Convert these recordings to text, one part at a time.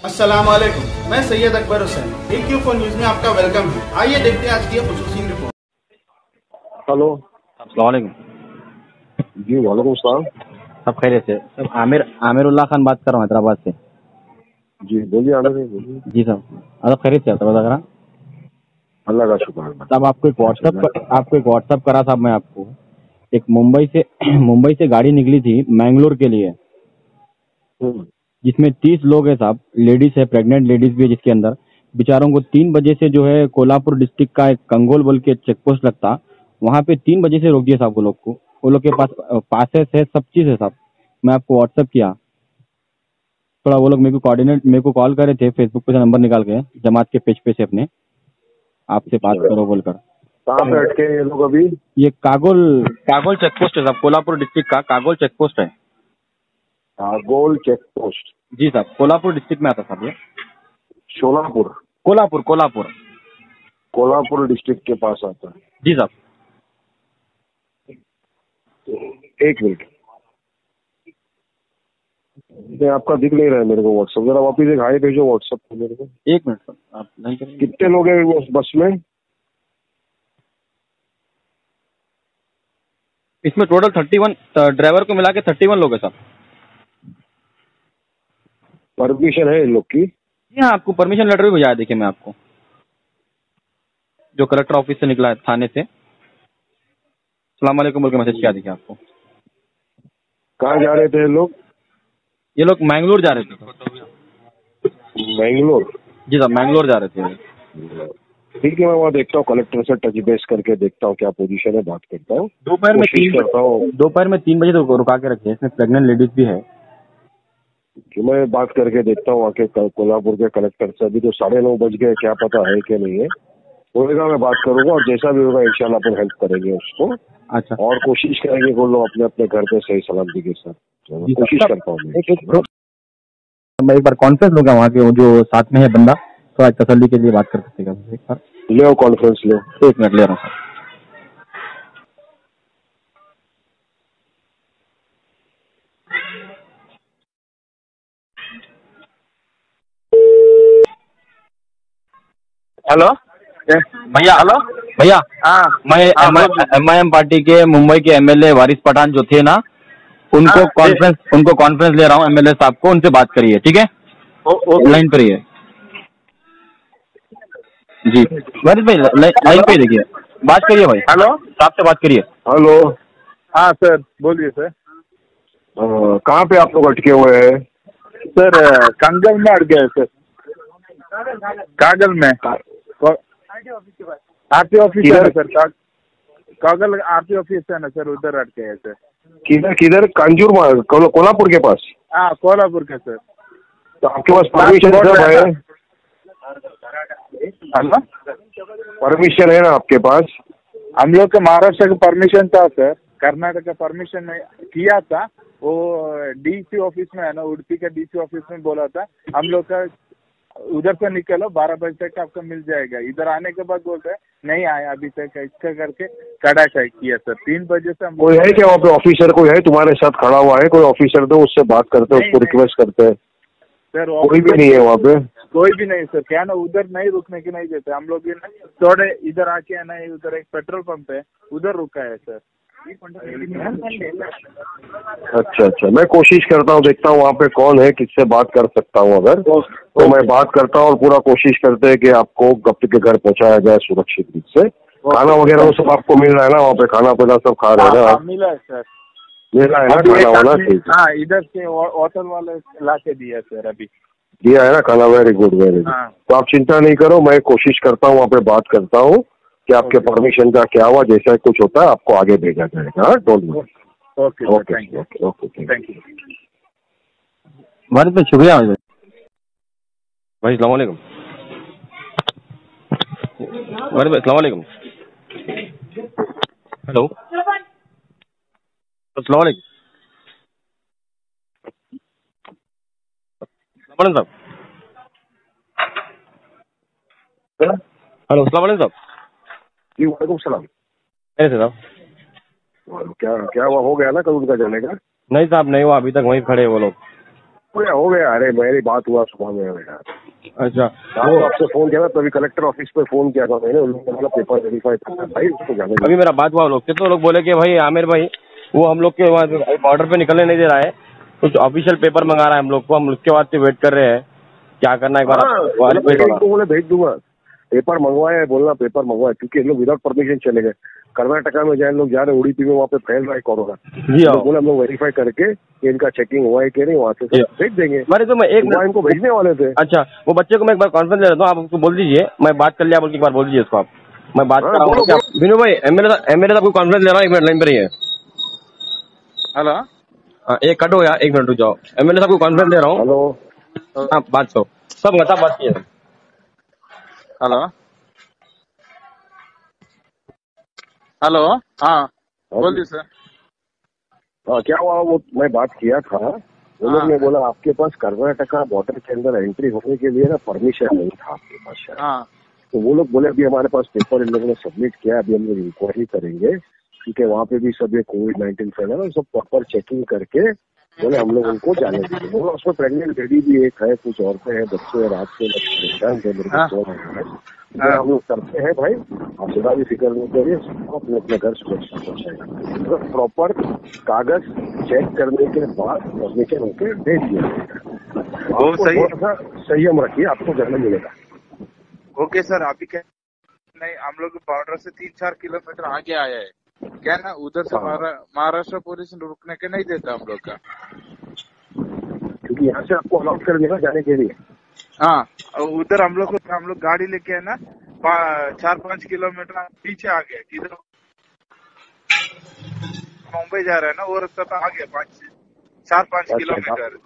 अस्सलाम वालेकुम, मैं सैयद अकबर हुसैन। AQ4 न्यूज में आपका वेलकम है। आइए देखते हैं आज की खुसूसी रिपोर्ट। हेलो, अस्सलाम वालेकुम। जी वालेकुम सलाम। सब खैरियत से? सब आमिरुल्लाह खान बात कर रहा हूँ हैदराबाद से। जी बोलिए, आमिर भाई बोलिए। जी साहब, सब खैरियत से? सब बता अल्लाह का शुक्र है। साहब, आपको एक व्हाट्सअप करा साहब मैं आपको। एक मुंबई से मुंबई से गाड़ी निकली थी मैंगलोर के लिए, जिसमें 30 लोग हैं साहब। लेडीज है, प्रेग्नेंट लेडीज भी है, जिसके अंदर बेचारों को 3 बजे से जो है कोल्हापुर डिस्ट्रिक्ट का एक कंगोल बोल के चेक पोस्ट लगता, वहाँ पे 3 बजे से रोक दिया साहब। वो लोग के पास पासेस है, सब चीज है साहब। मैं आपको व्हाट्सअप किया थोड़ा। वो लोग मेरे को कॉल करे थे फेसबुक पे से नंबर निकाल के, जमात के पेज पे से अपने, आपसे बात करो बोलकर। कहाँ पे अटके ये लोग अभी? ये कागोल चेक पोस्ट है साहब, कोल्हापुर डिस्ट्रिक्ट का कागोल चेक पोस्ट है। कागोल चेक पोस्ट? जी साहब, कोल्हापुर डिस्ट्रिक्ट में आता साहब ये। शोलापुर? कोल्हापुर डिस्ट्रिक्ट के पास आता है। जी साहब। एक मिनट, आपका दिख नहीं रहा है मेरे को व्हाट्सअप। जरा वापिस एक हाई भेजो व्हाट्सअप पे मेरे को। एक मिनट सर, आप नहीं करेंगे? कितने लोग हैं उस बस में? इसमें टोटल 31, ड्राइवर को मिला के 31 लोग हैं साहब। परमिशन है इन लोग की? जी हाँ, आपको परमिशन लेटर भी भेजा देखिए मैं आपको, जो कलेक्टर ऑफिस से निकला है, थाने से। सलाम वालेकुम बोल के मैसेज किया देखिए आपको। कहाँ जा रहे थे ये लोग? ये लोग मैंगलोर जा रहे थे। मैंगलोर? जी साहब, मैंगलोर जा रहे थे। ठीक है, मैं वहाँ देखता हूँ, कलेक्टर से टच बेस करके देखता हूँ क्या पोजीशन है, बात करता हूँ। दोपहर में 3 बजे तो रुका के रखे। इसमें प्रेग्नेंट लेडीज भी है। कि मैं बात करके देखता हूँ आके कोल्हापुर के कलेक्टर से। अभी तो 9:30 बज गए, क्या पता है कि नहीं है। होगा मैं बात करूंगा, और जैसा भी होगा इंशाल्लाह अपन हेल्प करेंगे उसको। अच्छा, और कोशिश करेंगे वो लोग अपने अपने घर पे सही सलामती के साथ। कोशिश करता हूँ मैं एक बार कॉन्फ्रेंस लूंगा वहाँ के, वो जो साथ में है बंदा, तो आज तसल्ली के लिए बात कर सकते हैं एक बार। ले आओ कॉन्फ्रेंस, ले। 1 मिनट ले रहा हूँ सर। हेलो भैया, हेलो भैया, हाँ मैं MIM पार्टी के मुंबई के MLA वारिस पठान जो थे ना, उनको कॉन्फ्रेंस ले रहा हूँ। MLA साहब को, उनसे बात करिए, ठीक है? लाइन पर ही है जी। वारिस भाई लाइन पे देखिए, बात करिए भाई। हेलो, साहब से बात करिए। हेलो, हाँ सर बोलिए सर। कहाँ पे आप लोग अटके हुए हैं? सर कंगल में अट गए सर। कागल में आरटी ऑफिस है ना सर। कागल आरटी ऑफिस है ना सर, उधर अटके हैं सर। किधर? कांजूर में, कोल्हापुर के पास? हाँ कोल्हापुर के सर। तो आपके पास परमिशन सब है? हेलो, परमिशन है ना आपके पास? हम लोग के महाराष्ट्र का परमिशन था सर, कर्नाटक का परमिशन किया था। वो DC ऑफिस में है ना, उडुपी का DC ऑफिस में बोला था हम लोग का उधर से निकलो 12 बजे तक आपको मिल जाएगा। इधर आने के बाद बोलते हैं नहीं आया अभी तक, इसका करके कड़ा चाय किया सर। 3 बजे से हम। कोई है क्या वहाँ पे ऑफिसर? कोई है तुम्हारे साथ खड़ा हुआ है? कोई ऑफिसर तो उससे बात करते हैं, उसको रिक्वेस्ट करते हैं। सर कोई भी नहीं है वहाँ पे? कोई भी नहीं सर। क्या ना, उधर नहीं रुकने की नहीं देते हम लोग। थोड़े इधर आके है ना, उधर एक पेट्रोल पंप है, उधर रुका है सर। अच्छा, मैं कोशिश करता हूँ, देखता हूँ वहाँ पे कौन है, किससे बात कर सकता हूँ। अगर तो मैं बात करता हूँ, और पूरा कोशिश करते हैं कि आपको गप्प के घर पहुँचाया जाए सुरक्षित रूप से। खाना वगैरह सब आपको मिल रहा है ना वहाँ पे? खाना पीना सब खा रहे हैं ना? मिला है सर, मिल रहा है ना खाना वाना? ठीक है। हाँ, इधर से होटल वाले ला के दिया सर, अभी दिया है ना खाना? Very good, very good. तो आप चिंता नहीं करो, मैं कोशिश करता हूँ, वहाँ पे बात करता हूँ कि आपके परमिशन का क्या हुआ। जैसा कुछ होता है आपको आगे भेजा जाएगा। हाँ, don't worry. Okay okay, thank you. Waris भाई शुक्रिया भाई। अस्सलाम वालेकुम वारिस भाई, अस्सलाम वालेकुम। हेलो, अस्सलाम वालेकुम साहब। हेलो, अस्सलाम वालेकुम साहब। जी वालेकुम सलाम। कैसे साहब? क्या हुआ? हो गया ना कल उनका जाने का? नहीं साहब, नहीं हुआ अभी तक, वहीं खड़े वो लोग। हो गया। अरे मेरी बात हुआ सुबह में यार। अच्छा, वो आपसे फोन किया था तभी कलेक्टर ऑफिस पे फोन किया था मैंने, उन लोगों ने बोला पेपर वेरीफाई करना भाई, उसको जाने अभी मेरा बात हुआ लोग से, तो लोग बोले कि भाई आमिर भाई वो हम लोग के वहाँ बॉर्डर पे निकलने नहीं दे रहा है, कुछ ऑफिशियल पेपर मंगा रहा है हम लोग को, हम उसके बाद से वेट कर रहे हैं क्या करना है। बोले भेज दूंगा, पेपर मंगवाए, बोलना पेपर मंगवाए, क्योंकि लोग विदाउट परमिशन चले गए। कर्नाटका में जाए लोग जा रहे, उड़ीपी में वहाँ पे फैल रहा है कोरोना। जी हाँ, बोले हम लोग वेरीफाई करके कि इनका चेकिंग हुआ है कि नहीं, वहाँ से भेज देंगे। अरे तो मैं एक मिनट इनको भेजने वाले थे। अच्छा, वो बच्चे को मैं एक बार कॉन्फ्रेंस ले लेता हूँ, आप उसको बोल दीजिए, मैं बात कर लिया बोल के एक बार बोल दीजिए उसको आप, मैं बात कर रहा हूँ। विनू भाई एमएलए साहब को कॉन्फ्रेंस ले रहा हूँ, एक मिनट लाइन पर ही है। हेलो, हाँ एक कट हो गया, एक मिनट रुक जाओ, एमएलए साहब को कॉन्फ्रेंस ले रहा हूँ। हेलो, हाँ बात करो, सब बात कीजिए। हेलो, हेलो, हाँ बोलिए सर। हाँ क्या हुआ, वो मैं बात किया था, वो लोग ने बोला आपके पास कर्नाटका बॉर्डर के अंदर एंट्री होने के लिए ना परमिशन नहीं था आपके पास शायद। हाँ, तो वो लोग बोले अभी हमारे पास पेपर इन लोगों ने सबमिट किया, अभी हम लोग इंक्वायरी करेंगे, क्योंकि वहाँ पे भी सब ये कोविड-19 फैला ना, सब प्रॉपर चेकिंग करके बोले हम लोग उनको जाने देंगे। बोला उसमें प्रेगनेंट लेडी भी एक है, कुछ औरतें हैं, बच्चे हैं, रात के लोग परेशान थे, मेरे को फोन आया है। हम लोग करते हैं भाई, आप जरा भी फिक्र नहीं करिए, अपने अपने घर सुरक्षित पहुंचाएगा। प्रॉपर कागज चेक करने के बाद परमिशन होके भेज दिया जाएगा। आपको थोड़ा सा संयम रखिए, आपको जाने मिलेगा। ओके सर, अभी क्या नहीं, हम लोग बॉर्डर से 3-4 किलोमीटर आगे आया है क्या ना, उधर से महाराष्ट्र पुलिस रुकने के नहीं देता हम लोग का, क्योंकि यहाँ से आपको अलाउड कर देगा जाने के लिए। हाँ, उधर हम लोग गाड़ी लेके है ना 4-5 किलोमीटर पीछे आ गए, किधर मुंबई जा रहा है ना, वो रास्ता तो आगे 4-5 किलोमीटर।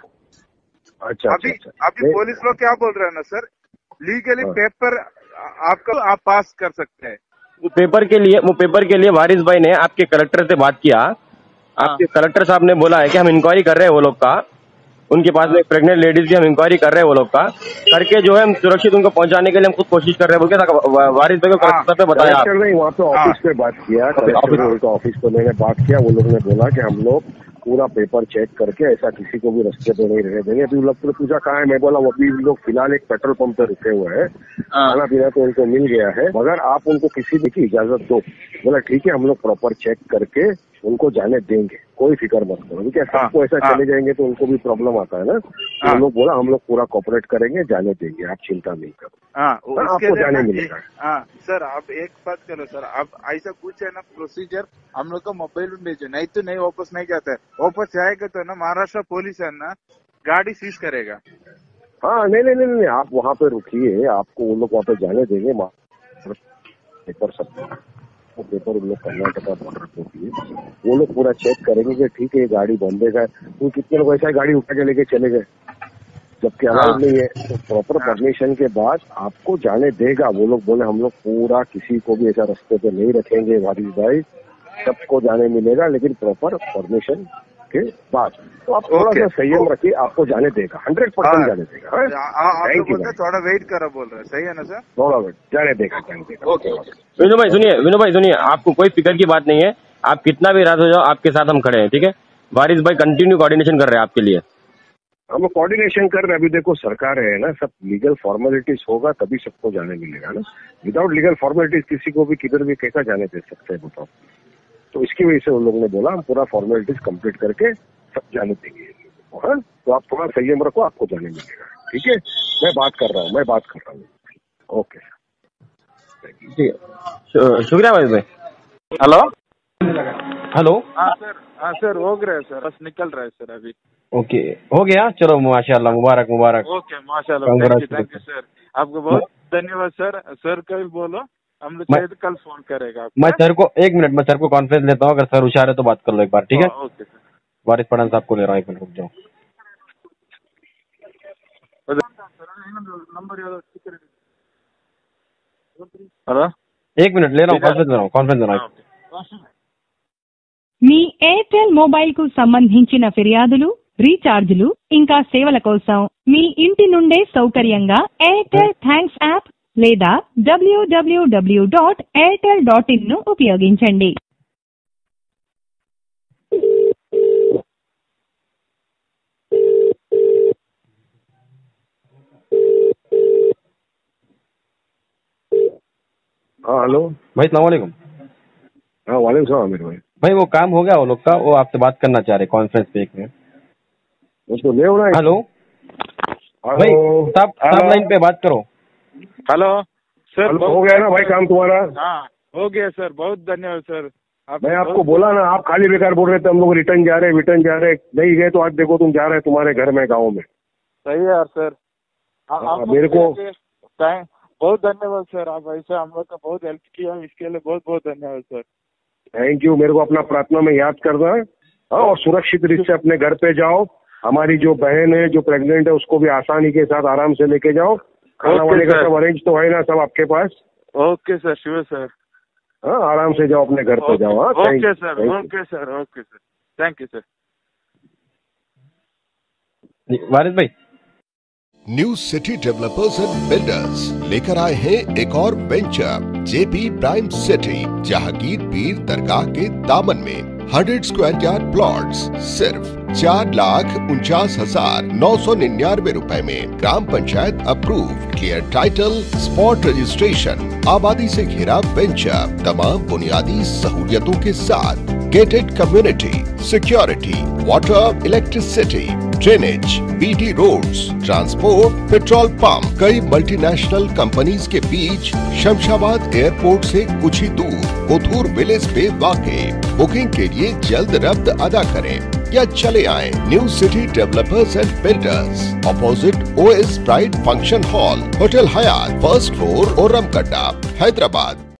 अच्छा, अभी पुलिस लोग क्या बोल रहे हैं ना सर, लीगली पेपर आपको आप पास कर सकते हैं। वो पेपर के लिए वारिस भाई ने आपके कलेक्टर से बात किया, आपके कलेक्टर साहब ने बोला है कि हम इंक्वायरी कर रहे हैं वो लोग का, उनके पास में प्रेग्नेंट लेडीज की हम इंक्वायरी कर रहे हैं वो लोग का, करके जो है हम सुरक्षित उनको पहुंचाने के लिए हम खुद कोशिश कर रहे हैं बोल के वारिस भाई को कलेक्टर साहब पे बताया। वहाँ पे ऑफिस पे बात किया, ऑफिस पे मैंने बात किया, वो लोग ने बोला कि हम लोग पूरा पेपर चेक करके ऐसा किसी को भी रास्ते पे नहीं रहने देंगे। अभी लोग तो पूछा कहाँ है, मैं बोला अभी लोग फिलहाल एक पेट्रोल पंप पे रुके हुए हैं, खाना पीना तो उनको मिल गया है, मगर आप उनको किसी भी की इजाजत दो। बोला ठीक है, हम लोग प्रॉपर चेक करके उनको जाने देंगे, कोई फिक्र मत करो। क्या सबको ऐसा चले जाएंगे तो उनको भी प्रॉब्लम आता है ना, तो हम लोग बोला हम लोग पूरा कोऑपरेट करेंगे, जाने देंगे, आप चिंता नहीं करो, आपको जाने मिलेगा। हाँ सर, आप एक बात करो सर, आप ऐसा कुछ है ना प्रोसीजर, हम लोग का मोबाइल में भेजो, नहीं तो नहीं वापस नहीं जाता है, वापस जाएगा तो ना महाराष्ट्र पुलिस है ना गाड़ी सीज करेगा। हाँ नहीं, आप वहाँ पे रुकिए, आपको वो लोग वहाँ पे जाने देंगे। पेपर सब पेपर उन लोग कर्नाटका बॉर्डर पे दिए, वो लोग पूरा चेक करेंगे कि ठीक है ये गाड़ी बॉम्बे का है, तो कितने लोग ऐसा गाड़ी उठा के लेके चले गए जबकि अलाउड नहीं है। तो प्रॉपर परमिशन के बाद आपको जाने देगा। वो लोग बोले हम लोग पूरा किसी को भी ऐसा रास्ते पे नहीं रखेंगे वारिस भाई, सबको जाने मिलेगा, लेकिन प्रॉपर परमिशन के बाद। तो आप थोड़ा सा संयम रखिए, आपको जाने देगा, 100% जाने देगा। थोड़ा वेट करो बोल रहे, सही है ना सर? थोड़ा वेट, जाने देगा। ओके विनू भाई सुनिए, आपको कोई फिक्र की बात नहीं है, आप कितना भी रात हो जाओ आपके साथ हम खड़े हैं, ठीक है? वारिस भाई कंटिन्यू कोऑर्डिनेशन कर रहे हैं आपके लिए। हम कोऑर्डिनेशन कर रहे हैं। अभी देखो सरकार है ना, सब लीगल फॉर्मेलिटीज होगा तभी सबको जाने मिलेगा ना। विदाउट लीगल फॉर्मेलिटीज किसी को भी किधर भी कैसा जाने दे सकते हैं बताओ? तो इसकी वजह से उन लोगों ने बोला हम पूरा फॉर्मेलिटीज कंप्लीट करके सब जाने देंगे। हाँ, तो आप थोड़ा संयम रखो, आपको जाने मिलेगा, ठीक है? मैं बात कर रहा हूँ। ओके ठीक है, शुक्रिया भाई भाई। हेलो। हाँ सर हो गया सर, बस निकल रहा है सर अभी। ओके, हो गया, चलो माशाल्लाह, मुबारक। ओके माशाल्लाह, थैंक यू सर, आपको बहुत धन्यवाद सर। सर कल बोलो, हम लोग शायद कल फोन करेगा। मैं सर को एक मिनट, मैं सर को कॉन्फ्रेंस लेता हूँ, अगर सर होशियार है तो बात कर लो एक बार, ठीक है? Okay sir. वारिस पठान साहब को ले रहा हूँ, एक मिनट रुक जाओ। हेलो, एक मिनट ले रहा हूँ, कॉन्फ्रेंस ले रहा हूँ। మీ ఎయిర్టెల్ మొబైల్ కు సంబంధించిన ఫిర్యాదులు, రీఛార్జీలు ఇంకా సేవల కోసం మీ ఇంటి నుండే సౌకర్యంగా ఎయిర్టెల్ థ్యాంక్స్ యాప్ లేదా www.airtel.in ను ఉపయోగించండి। हाँ हेलो भाई सलाम वालेकुम। हाँ वालेकुम सलाम आमिर भाई। भाई वो काम हो गया वो लोग का, वो आपसे बात करना चाह रहे कॉन्फ्रेंस पे एक मिनट। वो तो ले हो रहा है। हेलो भाई, हेलो साहब लाइन पे बात करो। हेलो सर, हेलो, हो गया ना भाई काम तुम्हारा? हाँ हो गया सर, बहुत धन्यवाद सर। मैं आपको बोला ना, आप खाली बेकार बोल रहे थे हम लोग रिटर्न जा रहे नहीं गए, तो आज देखो तुम जा रहे तुम्हारे घर में गाँव में। सही है यार सर। मेरे को बहुत धन्यवाद सर, आप ऐसे हम लोग का बहुत हेल्प किया, इसके लिए बहुत बहुत धन्यवाद सर। Thank you. मेरे को अपना प्रार्थना में याद करना है। हाँ, और सुरक्षित रूप से अपने घर पे जाओ। हमारी जो बहन है जो प्रेग्नेंट है उसको भी आसानी के साथ आराम से लेके जाओ। खाना वाने का सब अरेंज तो है ना, सब आपके पास? Okay sir, sure sir. हाँ, आराम से जाओ, अपने घर पे जाओ। हाँ, okay sir, okay sir, okay sir, thank you sir. Waris भाई, new city developers and builders लेकर आए हैं एक और venture, JP prime city, Jahangir Pir Dargah के दामन में 100 स्क्वायर यार्ड प्लॉट्स सिर्फ 4,49,999 रुपए में। Gram panchayat approve, clear title, spot registration, आबादी से घिरा वेंचर, तमाम बुनियादी सहूलियतों के साथ, gated community, security, water, electricity, drainage, BT roads, transport, petrol pump, कई मल्टीनेशनल कंपनीज के बीच, शमशाबाद एयरपोर्ट से कुछ ही दूर, कोथूर विलेज पे वाक़े। बुकिंग के लिए जल्द रब्त अदा करें या चले आएं new city developers and builders, opposite OS pride function hall, hotel Hyatt, first floor, Oramkatta, Hyderabad.